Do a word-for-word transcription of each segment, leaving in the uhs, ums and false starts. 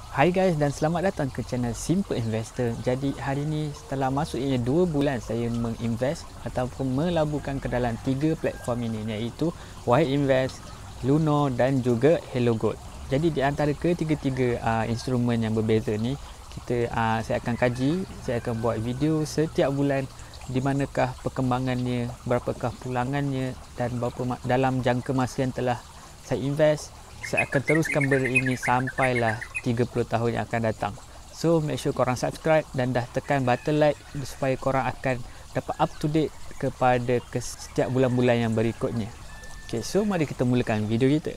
Hai guys dan selamat datang ke channel Simple Investor. Jadi hari ni setelah masuk ianya dua bulan saya menginvest ataupun melabuhkan ke dalam tiga platform ini, iaitu Wahid Invest, Luno dan juga Hello Gold. Jadi di antara ketiga-tiga uh, instrumen yang berbeza ni, kita uh, saya akan kaji, saya akan buat video setiap bulan di manakah perkembangannya, berapakah pulangannya dan berapa dalam jangka masa yang telah saya invest. Saya akan teruskan berini sampailah tiga puluh tahun yang akan datang. So make sure korang subscribe dan dah tekan button like supaya korang akan dapat up to date kepada ke setiap bulan-bulan yang berikutnya. Okay, so mari kita mulakan video kita.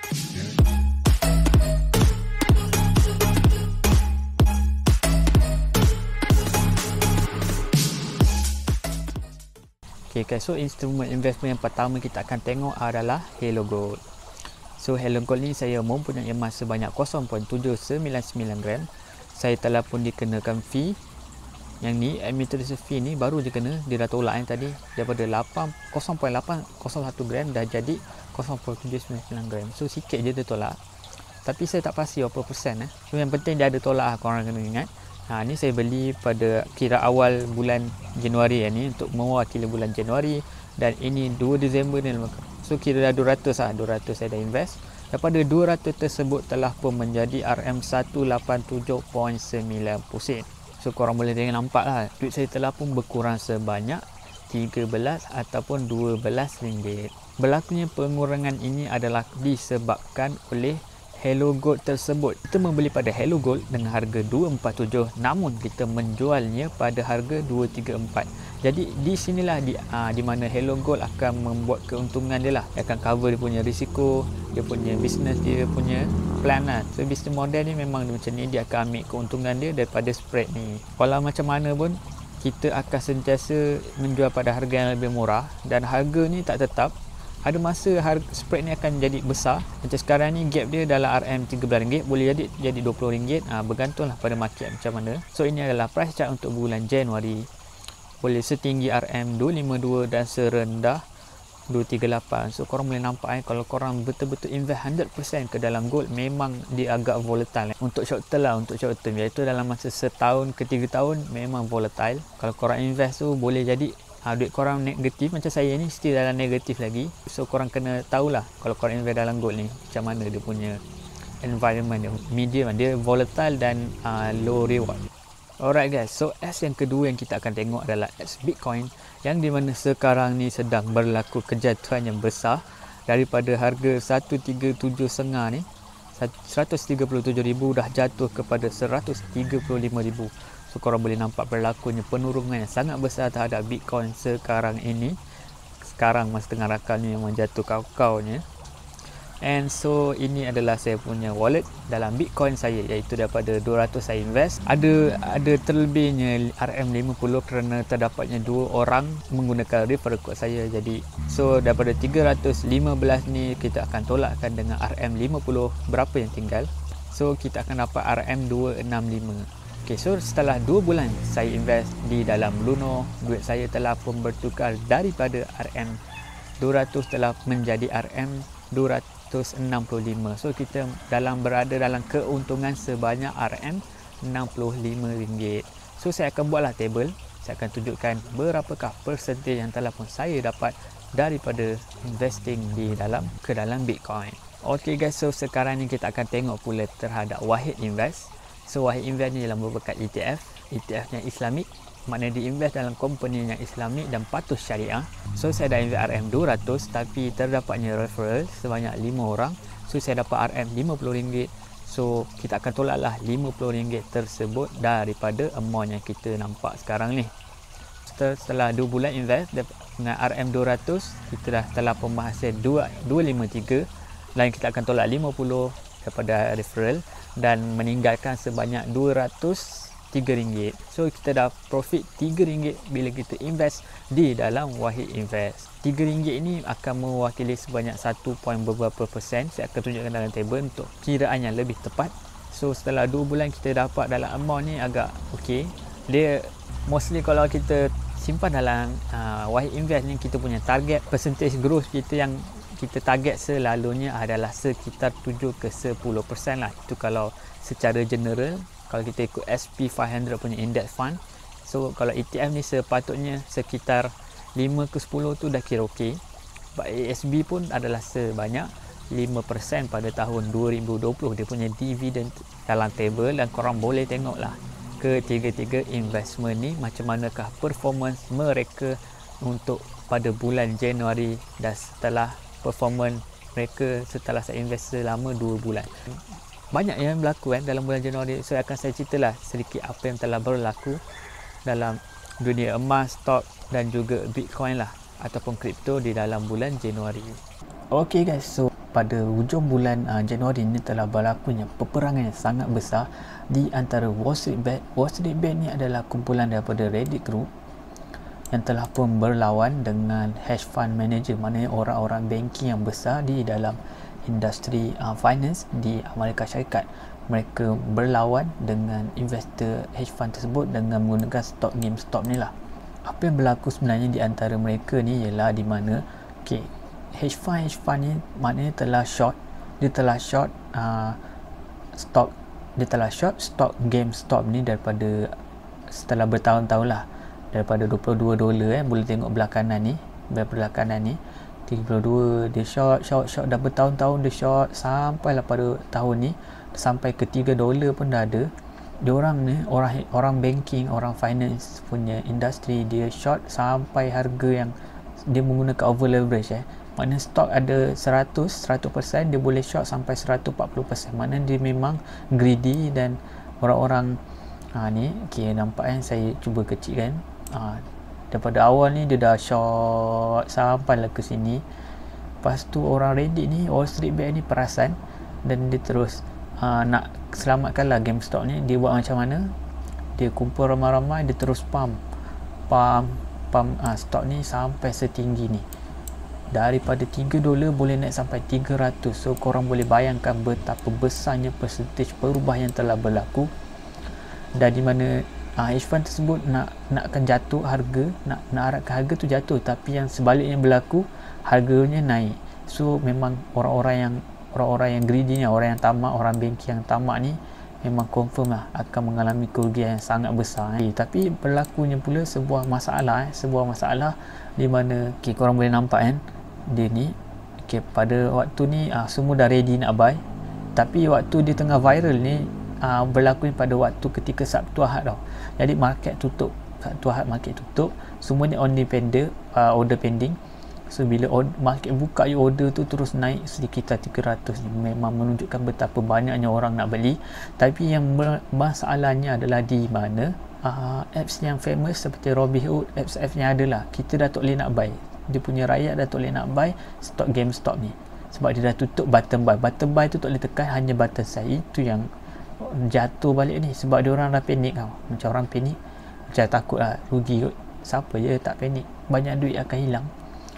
Okay guys, so instrumen investment yang pertama kita akan tengok adalah Hello Gold. So Hello Gold ni saya mempunyai emas sebanyak kosong perpuluhan tujuh sembilan sembilan gram. Saya telah pun dikenakan fee. Yang ni administration fee ni baru je kena, dia dah tolak yang tadi daripada kosong perpuluhan lapan kosong satu gram dah jadi kosong perpuluhan tujuh sembilan sembilan gram. So sikit je dia tolak. Tapi saya tak pasti berapa persen eh. So yang penting dia ada tolak lah, korang kena ingat. Ha, ni saya beli pada kira awal bulan Januari ya, ni untuk mewakili bulan Januari, dan ini dua Disember ni. So kira dah dua ratus lah, dua ratus saya dah invest. Daripada dua ratus tersebut telah pun menjadi R M seratus lapan puluh tujuh perpuluhan sembilan sen. So korang boleh tengok nampak lah, duit saya telah pun berkurang sebanyak tiga belas ataupun dua belas ringgit. Berlakunya pengurangan ini adalah disebabkan oleh Hello Gold tersebut. Kita membeli pada Hello Gold dengan harga dua empat tujuh, namun kita menjualnya pada harga dua tiga empat. Jadi di sinilah di, aa, di mana Hello Gold akan membuat keuntungan dia lah. Dia akan cover dia punya risiko, dia punya bisnes, dia punya plan lah. So bisnes model ni memang macam ni, dia akan ambil keuntungan dia daripada spread ni. Kalau macam mana pun kita akan sentiasa menjual pada harga yang lebih murah, dan harga ni tak tetap. Ada masa harga spread ni akan jadi besar. Macam sekarang ni gap dia dalam R M tiga belas ringgit, boleh jadi jadi dua puluh ringgit. Ha, bergantunglah pada market macam mana. So ini adalah price chart untuk bulan Januari. Boleh setinggi R M dua lima dua dan serendah dua tiga lapan. So korang boleh nampak eh, kalau korang betul-betul invest one hundred percent ke dalam gold, memang dia agak volatile eh. Untuk short term lah, untuk short term, iaitu dalam masa setahun ke tiga tahun memang volatile. Kalau korang invest tu boleh jadi ha, duit korang negatif. Macam saya ni still dalam negatif lagi. So korang kena tahulah kalau korang invest dalam gold ni macam mana dia punya environment dia, medium dia volatile dan uh, low reward. Alright guys, so as yang kedua yang kita akan tengok adalah as Bitcoin, yang di mana sekarang ni sedang berlaku kejatuhan yang besar daripada harga seratus tiga puluh tujuh koma lima ni, seratus tiga puluh tujuh ribu dah jatuh kepada seratus tiga puluh lima ribu. So korang boleh nampak berlakunya penurunan yang sangat besar terhadap Bitcoin sekarang ini. Sekarang masa tengah rakam ni memang jatuh kau-kaunya. And so ini adalah saya punya wallet dalam Bitcoin saya, iaitu daripada dua ratus saya invest. Ada ada terlebihnya R M lima puluh kerana terdapatnya dua orang menggunakan referral code saya. Jadi so daripada tiga ratus lima belas ni kita akan tolakkan dengan R M lima puluh, berapa yang tinggal. So kita akan dapat R M dua enam lima. Okay, so setelah dua bulan saya invest di dalam Luno, duit saya telah pun bertukar daripada R M dua ratus telah menjadi R M dua ratus enam puluh lima. So kita dalam berada dalam keuntungan sebanyak R M enam puluh lima ringgit. So saya akan buatlah table, saya akan tunjukkan berapakah persentage yang telah pun saya dapat daripada investing di dalam ke dalam Bitcoin. Okay guys, so sekarang ni kita akan tengok pula terhadap Wahid Invest. So Wahid Invest ni dalam merupakan E T F, E T F yang Islamik, maknanya diinvest dalam company yang Islamik dan patuh syariah. So saya dah invest R M dua ratus, tapi terdapatnya referral sebanyak lima orang. So saya dapat R M lima puluh ringgit. So kita akan tolaklah lima puluh ringgit tersebut daripada amount yang kita nampak sekarang ni. Setelah dua bulan invest dengan R M dua ratus, kita dah telah pembahasan dua ratus lima puluh tiga. Lain kita akan tolak lima puluh daripada referral dan meninggalkan sebanyak dua ratus tiga ringgit. So kita dah profit tiga ringgit bila kita invest di dalam Wahid Invest. tiga ringgit ini akan mewakili sebanyak satu point beberapa persen. Saya akan tunjukkan dalam table untuk kiraan yang lebih tepat. So setelah dua bulan kita dapat dalam amount ni agak okey. Dia mostly kalau kita simpan dalam uh, Wahid Invest ni, kita punya target percentage growth kita yang kita target selalunya adalah sekitar tujuh ke sepuluh peratus lah. Itu kalau secara general, kalau kita ikut S P lima ratus punya index fund. So kalau E T F ni sepatutnya sekitar lima ke sepuluh tu dah kira okey. A S B pun adalah sebanyak lima peratus pada tahun dua ribu dua puluh. Dia punya dividend dalam table dan korang boleh tengoklah ketiga-tiga investment ni macam manakah performance mereka untuk pada bulan Januari dan setelah performance mereka setelah saya invest selama dua bulan. Banyak yang berlaku kan dalam bulan Januari. So akan saya ceritalah sedikit apa yang telah berlaku dalam dunia emas, stok dan juga Bitcoin lah ataupun kripto di dalam bulan Januari. Okey guys, so pada hujung bulan uh, Januari ini telah berlakunya peperangan yang sangat besar di antara Wall Street Bet. Wall Street Bet ni adalah kumpulan daripada Reddit Group yang telah pun berlawan dengan hedge fund manager, maknanya orang-orang banking yang besar di dalam industri uh, finance di Amerika Syarikat. Mereka berlawan dengan investor hedge fund tersebut dengan menggunakan stok GameStop ni lah. Apa yang berlaku sebenarnya di antara mereka ni ialah di mana okay, hedge fund hedge fund ni maknanya telah short, dia telah short uh, stok dia telah short stok GameStop ni daripada setelah bertahun-tahun lah, daripada dua puluh dua dolar eh, boleh tengok belah kanan ni, belah kanan ni tiga puluh dua, dia short short short dah bertahun-tahun dia short sampailah pada tahun ni sampai ke tiga dolar pun dah ada. Dia orang ni orang orang banking, orang finance punya industri, dia short sampai harga yang dia menggunakan over leverage eh. Maknanya stok ada seratus peratus dia boleh short sampai seratus empat puluh peratus. Maknanya dia memang greedy dan orang-orang ha, ni okay, nampak kan, saya cuba kecilkan ha, daripada awal ni dia dah short sampailah ke sini. Lepas tu orang Reddit ni, Wall Street Bet ni perasan dan dia terus ha, nak selamatkanlah GameStop ni. Dia buat macam mana? Dia kumpul ramai-ramai, dia terus pump pump pump ha, stok ni sampai setinggi ni, daripada tiga dolar boleh naik sampai tiga ratus. So korang boleh bayangkan betapa besarnya percentage perubahan yang telah berlaku, dan di mana uh, hedge fund tersebut nak nakkan jatuh harga, nak nak arahkan harga tu jatuh, tapi yang sebaliknya berlaku, harganya naik. So memang orang-orang yang orang-orang yang greedy ni, orang yang tamak, orang banking yang tamak ni memang confirm lah akan mengalami kerugian yang sangat besar eh. Tapi berlakunya pula sebuah masalah eh, sebuah masalah di mana okay, korang boleh nampak kan, dia ni okay, pada waktu ni uh, semua dah ready nak buy, tapi waktu dia tengah viral ni uh, berlaku pada waktu ketika Sabtu Ahad tau. Jadi market tutup, Sabtu Ahad market tutup, semua ni on dependent, uh, order pending. So bila order, market buka order tu terus naik sekitar tiga ratus ni, memang menunjukkan betapa banyaknya orang nak beli. Tapi yang masalahnya adalah di mana uh, apps yang famous seperti Robinhood, apps-apps yang adalah kita dah tak boleh nak buy, dia punya rakyat dah tak boleh nak buy stok GameStop ni sebab dia dah tutup button buy. Button buy tu tak boleh tekan, hanya button sell. Itu yang jatuh balik ni sebab dia orang dah panik tau. Macam orang panik, macam takut lah rugi kot. Siapa je tak panik, banyak duit akan hilang.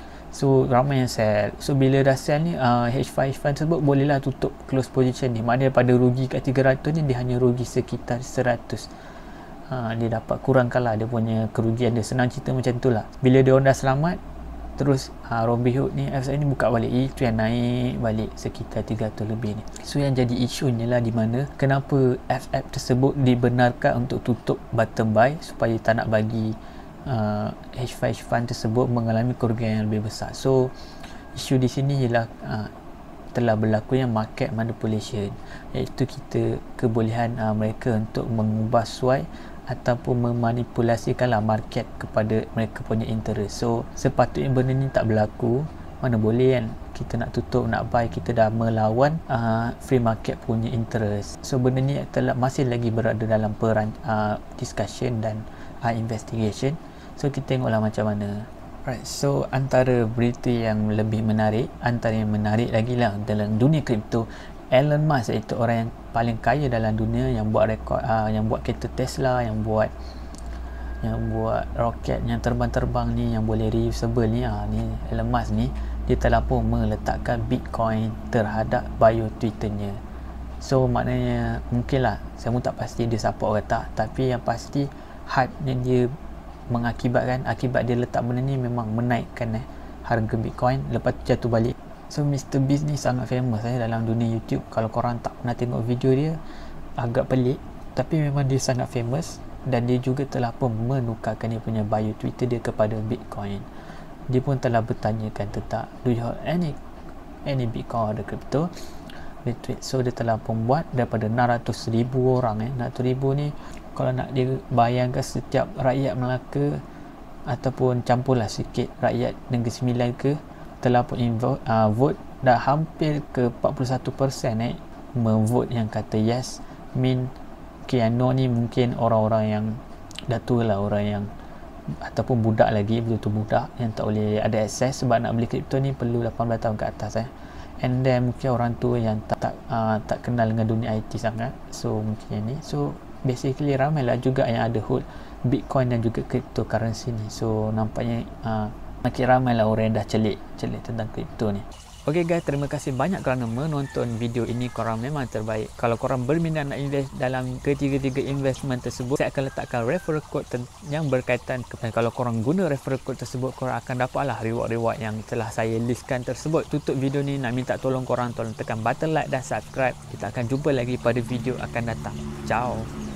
So ramai yang sell. So bila dah sell ni uh, hedge fund tersebut bolehlah tutup close position ni. Maknanya pada rugi kat tiga ratus ni dia hanya rugi sekitar seratus. Ha, dia dapat kurangkanlah dia punya kerugian dia. Senang cerita macam tu lah. Bila dia orang dah selamat, terus uh, Robinhood ni F S ni buka balik, itu yang naik balik sekitar tiga ratus lebih ni. So yang jadi isu ni lah di mana kenapa F F tersebut dibenarkan untuk tutup bottom buy supaya tak nak bagi uh, hedge fund, hedge fund tersebut mengalami kerugian yang lebih besar. So isu di sini ialah uh, telah berlakunya market manipulation, iaitu kita kebolehan uh, mereka untuk mengubah suai ataupun memanipulasikanlah market kepada mereka punya interest. So sepatutnya benda ni tak berlaku. Mana boleh kan kita nak tutup, nak buy, kita dah melawan uh, free market punya interest. So benda ni telah masih lagi berada dalam peran uh, discussion dan uh, investigation. So kita tengoklah macam mana. Right, so antara berita yang lebih menarik, antara yang menarik lagi lah dalam dunia kripto, Elon Musk, iaitu orang yang paling kaya dalam dunia, yang buat rekod, uh, yang buat kereta Tesla, yang buat yang buat roket yang terbang-terbang ni, yang boleh reusable ni, uh, ni Elon Musk ni, dia telah pun meletakkan Bitcoin terhadap bio Twitternya. So maknanya mungkin lah, saya pun tak pasti dia support ke tak, tapi yang pasti hype yang dia mengakibatkan, akibat dia letak benda ni memang menaikkan eh, harga Bitcoin, lepas tu jatuh balik. So Mister Beast ni sangat famous eh, dalam dunia YouTube. Kalau korang tak pernah tengok video dia, agak pelik, tapi memang dia sangat famous. Dan dia juga telah pun menukarkan dia punya bio Twitter dia kepada Bitcoin. Dia pun telah bertanyakan tentang, do you have any any Bitcoin or the crypto? So dia telah pun buat daripada enam ratus ribu orang eh. enam ratus ribu ni kalau nak dia bayangkan setiap rakyat Melaka ataupun campurlah sikit rakyat Negeri Sembilan ke, telah pun invo, uh, vote dah hampir ke empat puluh satu peratus eh memvote yang kata yes. Mean okay, yang no ni mungkin orang-orang yang dah tua lah, orang yang ataupun budak lagi, betul-betul budak yang tak boleh ada akses, sebab nak beli kripto ni perlu lapan belas tahun ke atas eh. And then mungkin orang tua yang tak tak, uh, tak kenal dengan dunia I T sangat, so mungkin yang ni. So basically ramailah juga yang ada hold Bitcoin dan juga cryptocurrency ni. So nampaknya uh, makin ramailah orang yang dah celik celik tentang kripto ni. Ok guys, terima kasih banyak kerana menonton video ini. Korang memang terbaik. Kalau korang berminat nak invest dalam ketiga-tiga investment tersebut, saya akan letakkan referral code yang berkaitan kepada. Kalau korang guna referral code tersebut, korang akan dapatlah reward-reward yang telah saya listkan tersebut. Tutup video ni, nak minta tolong korang tolong tekan button like dan subscribe. Kita akan jumpa lagi pada video akan datang. Ciao.